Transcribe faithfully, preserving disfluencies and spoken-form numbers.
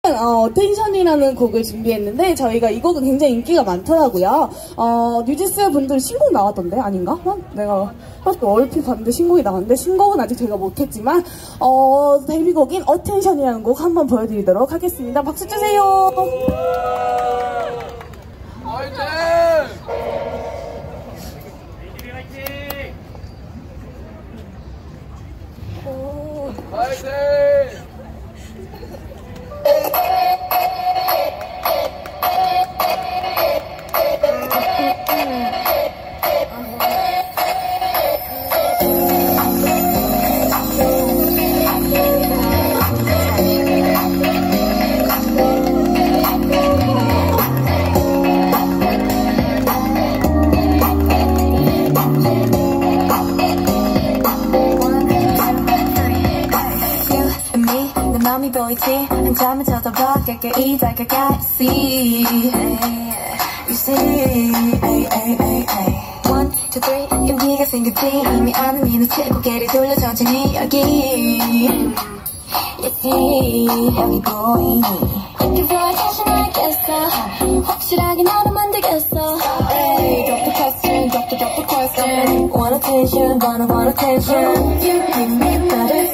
어, 텐션이라는 곡을 준비했는데 저희가 이 곡은 굉장히 인기가 많더라고요. 어, 뉴지스 분들 신곡 나왔던데 아닌가? 어? 내가 얼핏 봤는데 신곡이 나왔는데 신곡은 아직 저희가 못했지만 어, 데뷔곡인 어텐션이라는 곡 한번 보여드리도록 하겠습니다. 박수 주세요. 화이팅! 화이팅! 마음이 보이지 한참을 쳐다봐 깨끗이 다가가 See You see One, two, three 용기가 생겼지 이미 아는 이 눈치 고개를 돌려 천천히 여기 You see 여기 보이니 이렇게 보여 다시 알겠어 확실하게 너를 만들겠어 Drop the question, drop the drop the question Want attention, wanna want attention You give me better